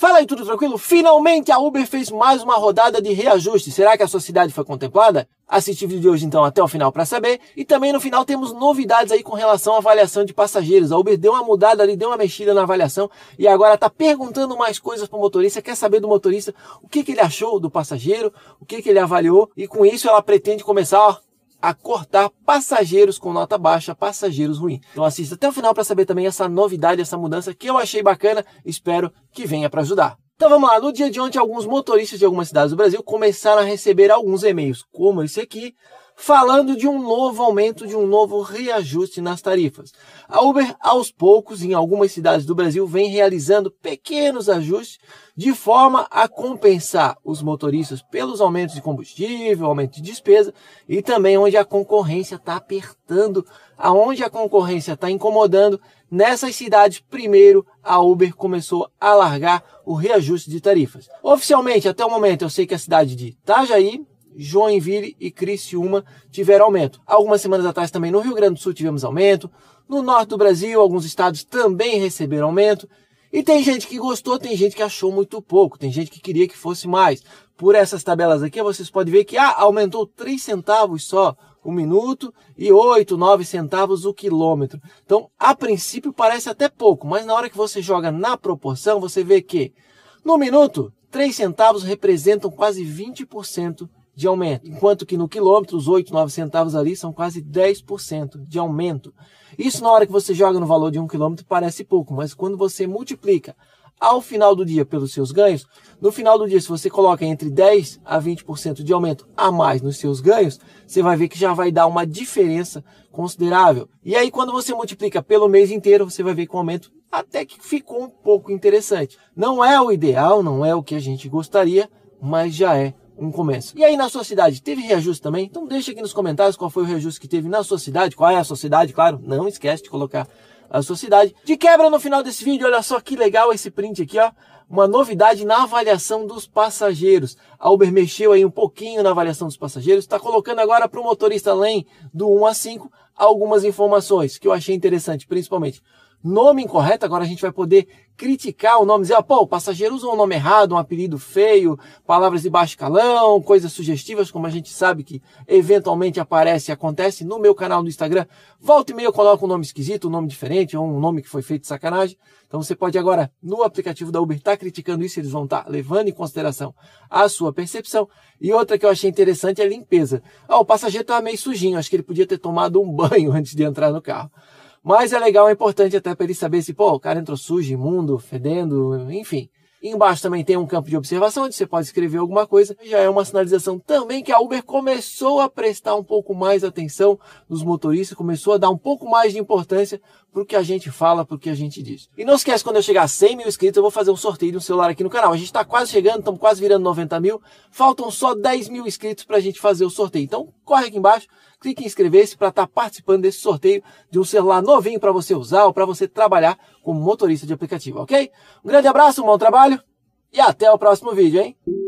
Fala aí, tudo tranquilo? Finalmente a Uber fez mais uma rodada de reajuste. Será que a sua cidade foi contemplada? Assiste o vídeo de hoje então até o final para saber. E também no final temos novidades aí com relação à avaliação de passageiros. A Uber deu uma mudada ali, deu uma mexida na avaliação e agora está perguntando mais coisas para o motorista. Quer saber do motorista o que ele achou do passageiro, o que ele avaliou. E com isso ela pretende começar a cortar passageiros com nota baixa, passageiros ruins. Então assista até o final para saber também essa novidade, essa mudança que eu achei bacana, espero que venha para ajudar. Então vamos lá, no dia de ontem alguns motoristas de algumas cidades do Brasil começaram a receber alguns e-mails, como esse aqui, falando de um novo aumento, de um novo reajuste nas tarifas. A Uber, aos poucos, em algumas cidades do Brasil, vem realizando pequenos ajustes de forma a compensar os motoristas pelos aumentos de combustível, aumento de despesa e também onde a concorrência está apertando, aonde a concorrência está incomodando. Nessas cidades, primeiro, a Uber começou a largar o reajuste de tarifas. Oficialmente, até o momento, eu sei que a cidade de Itajaí, Joinville e Criciúma tiveram aumento. Algumas semanas atrás também no Rio Grande do Sul tivemos aumento. No norte do Brasil, alguns estados também receberam aumento. E tem gente que gostou, tem gente que achou muito pouco, tem gente que queria que fosse mais. Por essas tabelas aqui, vocês podem ver que aumentou 3 centavos só o minuto e 8, 9 centavos o quilômetro. Então, a princípio parece até pouco, mas na hora que você joga na proporção, você vê que no minuto, 3 centavos representam quase 20% de aumento, enquanto que no quilômetro, os 8, 9 centavos ali são quase 10% de aumento. Isso na hora que você joga no valor de 1 quilômetro parece pouco, mas quando você multiplica ao final do dia pelos seus ganhos, no final do dia, se você coloca entre 10 a 20% de aumento a mais nos seus ganhos, você vai ver que já vai dar uma diferença considerável. E aí, quando você multiplica pelo mês inteiro, você vai ver que o aumento até que ficou um pouco interessante. Não é o ideal, não é o que a gente gostaria, mas já é um começo. E aí na sua cidade teve reajuste também? Então deixa aqui nos comentários qual foi o reajuste que teve na sua cidade, qual é a sua cidade, claro, não esquece de colocar a sua cidade. De quebra, no final desse vídeo, olha só que legal esse print aqui, ó, uma novidade na avaliação dos passageiros. A Uber mexeu aí um pouquinho na avaliação dos passageiros, está colocando agora para o motorista além do 1 a 5 algumas informações que eu achei interessante, principalmente nome incorreto. Agora a gente vai poder criticar o nome, dizer, o passageiro usa um nome errado, um apelido feio, palavras de baixo calão, coisas sugestivas, como a gente sabe que eventualmente aparece e acontece no meu canal do Instagram. Volta e meia eu coloco um nome esquisito, um nome diferente, ou um nome que foi feito de sacanagem. Então você pode agora, no aplicativo da Uber, estar criticando isso, eles vão estar levando em consideração a sua percepção. E outra que eu achei interessante é a limpeza. O passageiro estava meio sujinho, acho que ele podia ter tomado um banho antes de entrar no carro. Mas é legal, é importante até para ele saber se, o cara entrou sujo, imundo, fedendo, enfim. E embaixo também tem um campo de observação, onde você pode escrever alguma coisa. Já é uma sinalização também que a Uber começou a prestar um pouco mais atenção nos motoristas, começou a dar um pouco mais de importância para o que a gente fala, para o que a gente diz. E não esquece, quando eu chegar a 100 mil inscritos, eu vou fazer um sorteio de um celular aqui no canal. A gente está quase chegando, estamos quase virando 90 mil. Faltam só 10 mil inscritos para a gente fazer o sorteio. Então, corre aqui embaixo, clique em inscrever-se para estar participando desse sorteio de um celular novinho para você usar ou para você trabalhar como motorista de aplicativo, ok? Um grande abraço, um bom trabalho e até o próximo vídeo, hein?